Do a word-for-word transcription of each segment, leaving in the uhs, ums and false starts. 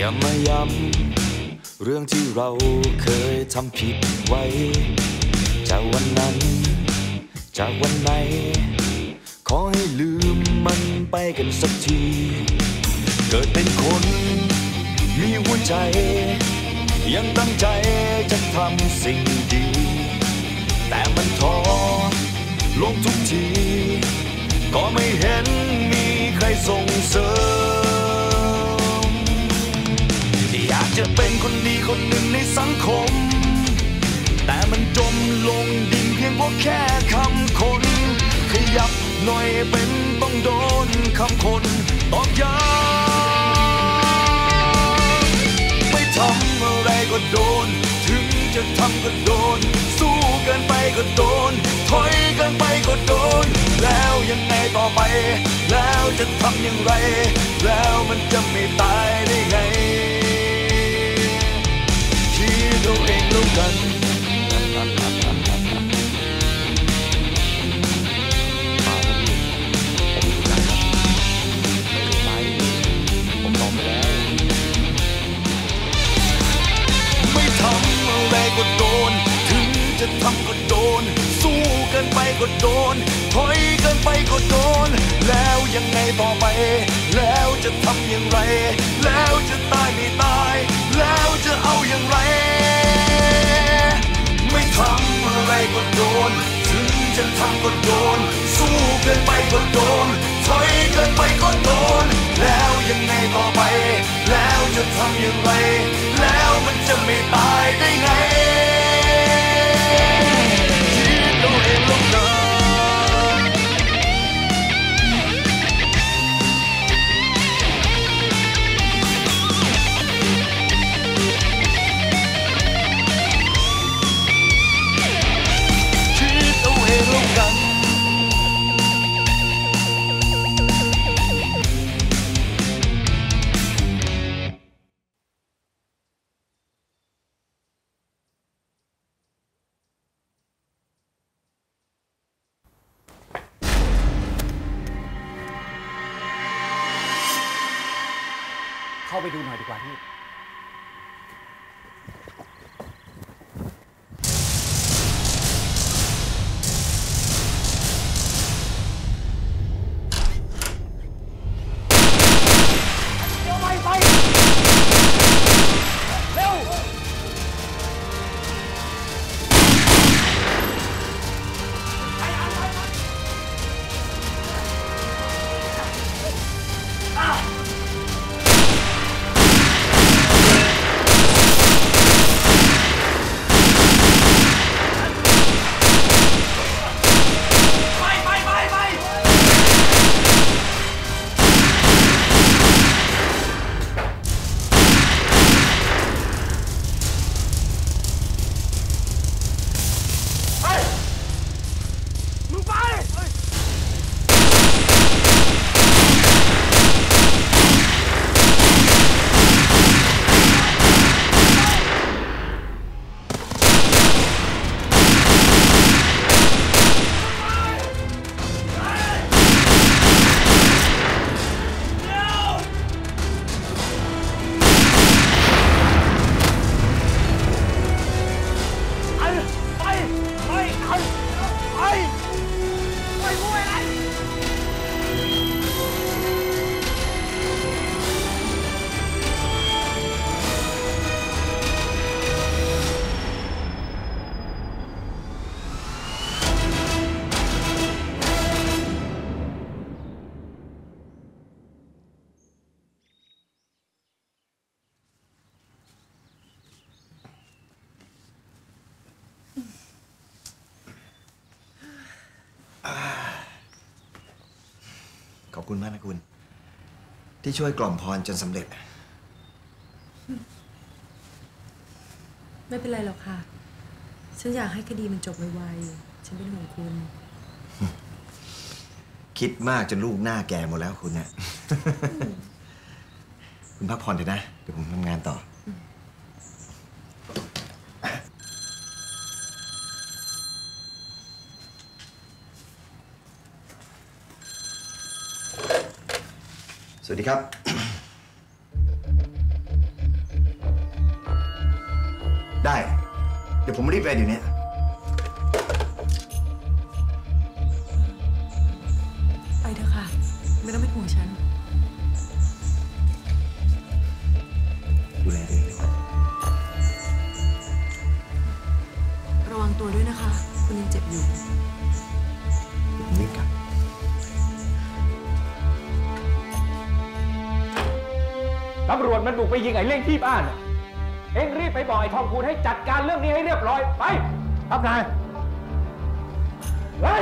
อย่ามาย้ำเรื่องที่เราเคยทำผิดไว้จากวันนั้นจากวันไหนขอให้ลืมมันไปกันสักทีเกิดเป็นคนมีหัวใจยังตั้งใจจะทำสิ่งดีแต่มันท้อลงทุกทีก็ไม่เห็นมีใครส่งเสริมอยากจะเป็นคนดีคนหนึ่งในสังคมแต่มันจมลงดินเพียงเพราะแค่คำคนขยับหน่อยเป็นต้องโดนคำคนตอกย้ำไม่ทำอะไรก็โดนถึงจะทำก็โดนสู้เกินไปก็โดนถอยเกินไปก็โดนแล้วยังไงต่อไปแล้วจะทำอย่างไรแล้วมันจะไม่ตายได้ไงคิดเอาเองแล้วกันก็โดนถึงจะทำก็โดนสู้เกินไปก็โดนถอยเกินไปก็โดนแล้วยังไงต่อไปแล้วจะทำอย่างไรแล้วจะตายไม่ตายแล้วจะเอาอย่างไรไม่ทำอะไรก็โดนถึงจะทำก็โดนสู้เกินไปก็โดนถอยเกินไปก็โดนแล้วยังไงต่อไปแล้วจะทำอย่างไรแล้วมันจะไม่ตายได้ไงคิดเอาเองแล้วกันคิดเอาเองแล้วกันเข้าไปดูหน่อยดีกว่าพี่ขอบคุณมากนะคุณที่ช่วยกล่อมพรจนสำเร็จไม่เป็นไรหรอกค่ะฉันอยากให้คดีมันจบไวๆฉันเป็นห่วงคุณคิดมากจนลูกหน้าแก่หมดแล้วคุณเนี่ย คุณพักผ่อนเถอะนะเดี๋ยวผมทำงานต่อ สวัสดีครับได้ เดี๋ยวผมรีบไปเดี๋ยวนี้ไปเถอะค่ะ ไม่ต้องเป็นห่วงฉันดูแลตัวเองด้วยระวังตัวด้วยนะคะ คุณยังเจ็บอยู่ผมรีบกลับตำรวจมันบุกไปยิงไอ้เล่งที่บ้านเอ็งรีบไปบอกไอ้ทองคูณให้จัดการเรื่องนี้ให้เรียบร้อยไปครับนายเฮ้ย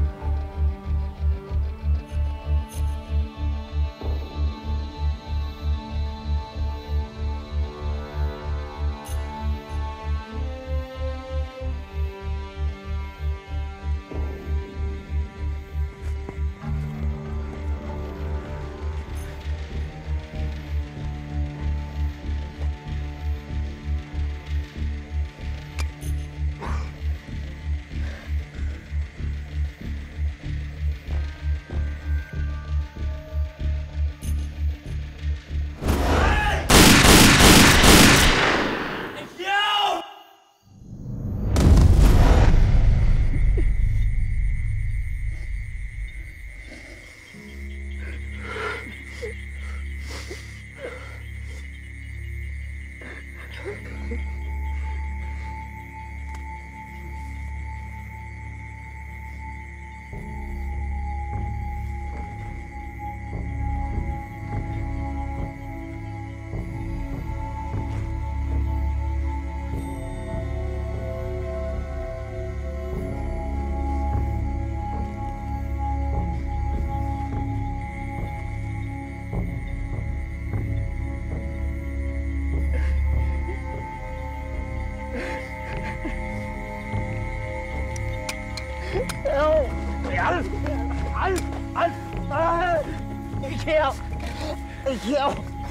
ไอ้เขียวไอ้เขียว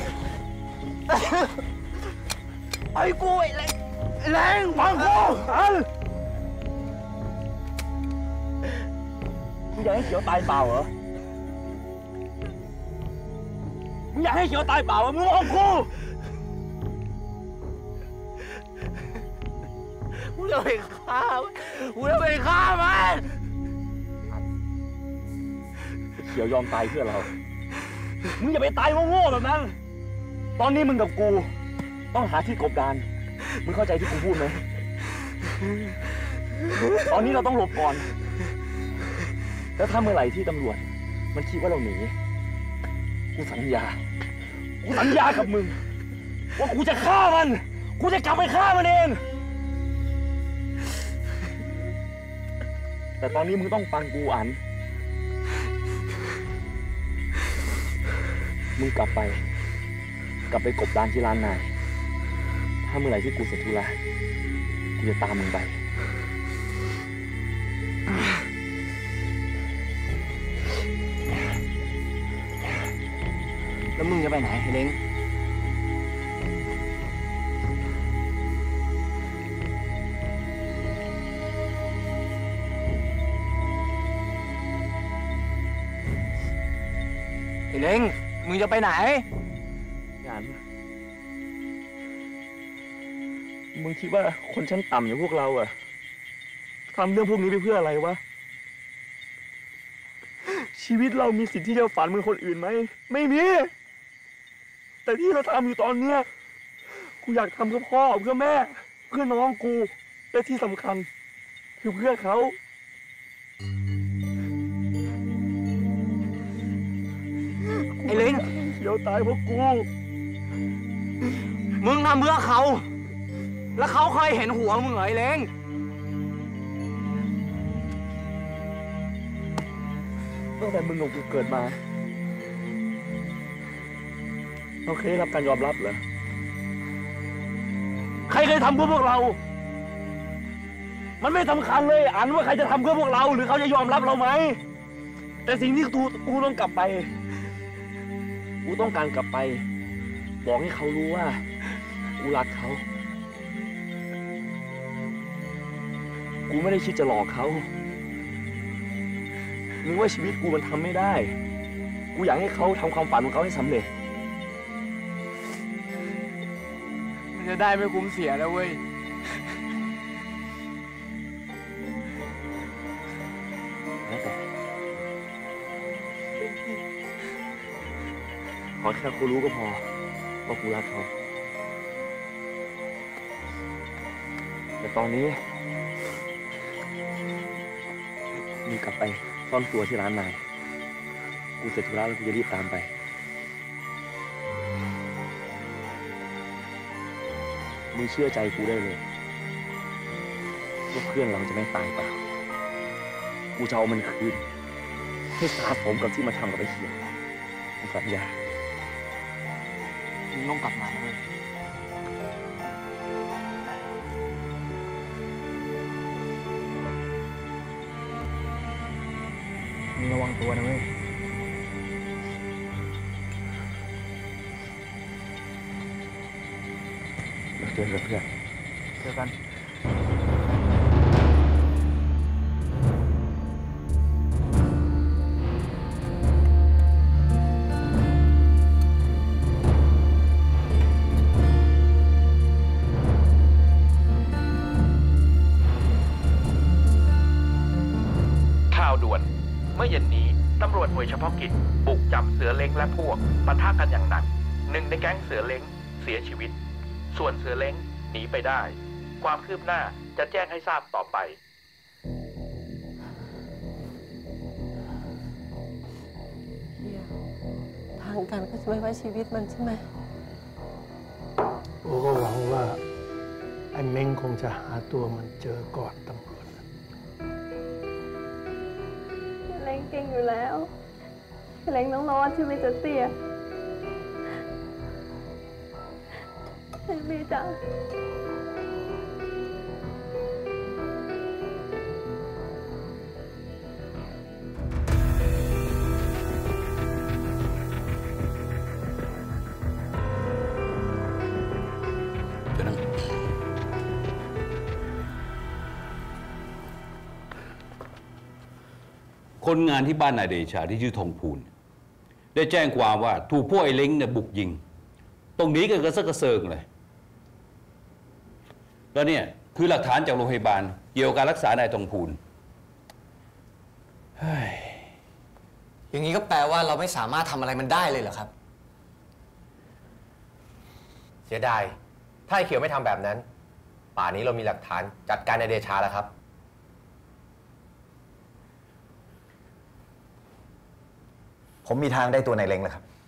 ไอ้กูไอ้แรงไอ้แรงฟังกูมึงอยากให้เขียวตายเปล่าเหรอมึงอยากให้เขียวตายเปล่าเหรอมึงบอกกูกูจะไปฆ่ากูจะไปฆ่ามันเขียวยอมตายเพื่อเรามึงอย่าไปตายโง่ๆแบบนั้นตอนนี้มึงกับกูต้องหาที่กบดานมึงเข้าใจที่กูพูดไหมตอนนี้เราต้องหลบก่อนแล้วถ้าเมื่อไหร่ที่ตำรวจมันคิดว่าเราหนีกูสัญญากูสัญญากับมึงว่ากูจะฆ่ามันกูจะกลับไปฆ่ามันเองแต่ตอนนี้มึงต้องฟังกูอันมึงกลับไปกลับไปกบดานที่ร้านนายถ้าเมื่อไหร่ที่กูเสร็จธุระกูจะตามมึงไปแล้วมึงจะไปไหนเล้งไอ้เล้งมึงจะไปไหนยันมึงคิดว่าคนชั้นต่ำอย่างพวกเราอะทำเรื่องพวกนี้ไปเพื่ออะไรวะชีวิตเรามีสิทธิ์ที่จะฝันเหมือนคนอื่นไหมไม่มีแต่ที่เราทำอยู่ตอนเนี้ยกูอยากทำเพื่อพ่อเพื่อแม่เพื่อน้องกูและที่สำคัญคือเพื่อเขาไอ้เล้งเดี๋ยวตายเพราะกูมึงทำเพื่อเขาแล้วเขาเคยเห็นหัวมึงเหรอไอ้เล้งตั้งแต่มึงกับกูเกิดมาเราเคยรับการยอมรับเหรอใครเคยทำเพื่อพวกเรามันไม่สำคัญเลยอ่านว่าใครจะทำเพื่อพวกเราหรือเขาจะยอมรับเราไหมแต่สิ่งที่กูกูต้องกลับไปกูต้องการกลับไปบอกให้เขารู้ว่ากูรักเขากูไม่ได้คิดจะหลอกเขานึกว่าชีวิตกูมันทำไม่ได้กูอยากให้เขาทำความฝันของเขาให้สำเร็จมันจะได้ไม่คุ้มเสียแล้วเว้ยขอแค่เขารู้ก็พอว่ากูรักเขาแต่ตอนนี้มึงกลับไปซ่อนตัวที่ร้านนายกูเสร็จธุระแล้วกูจะรีบตามไปมึงเชื่อใจกูได้เลยว่าเพื่อนเราจะไม่ตายเปล่ากูจะเอามันคืนให้สาสมกับที่มาทำกับไอ้เขียวกูสัญญามึงต้องกลับมาด้วยมึงระวังตัวนะเว้ยเราเจอกันเพื่อนเจอกันด่วนเมื่อเย็นนี้ตำรวจหน่วยเฉพาะกิจบุกจับเสือเล้งและพวกปะทะกันอย่างหนักหนึ่งในแก๊งเสือเล้งเสียชีวิตส่วนเสือเล้งหนีไปได้ความคืบหน้าจะแจ้งให้ทราบต่อไปทางการก็จะไม่ไว้ชีวิตมันใช่ไหมโอ้ก็หวังว่าไอ้เม้งคงจะหาตัวมันเจอก่อนตำรวจเล้งเก่งอยู่แล้วเล้งต้องรอดใช่ไหมจ๊ะเตี้ยใช่ไหมจ๊ะคนงานที่บ้านนายเดชาที่ชื่อทองพูนได้แจ้งความว่าถูกพวกไอ้เล้งเนี่ยบุกยิงตรงนี้ก็กระเซาะกระเซิงเลยแล้วเนี่ยคือหลักฐานจากโรงพยาบาลเกี่ยวกับการรักษานายทองพูนอย่างนี้ก็แปลว่าเราไม่สามารถทำอะไรมันได้เลยเหรอครับเสียดายถ้าไอ้เขียวไม่ทำแบบนั้นป่านนี้เรามีหลักฐานจัดการในเดชาแล้วครับผมมีทางได้ตัวนายเล้งแล้วครับ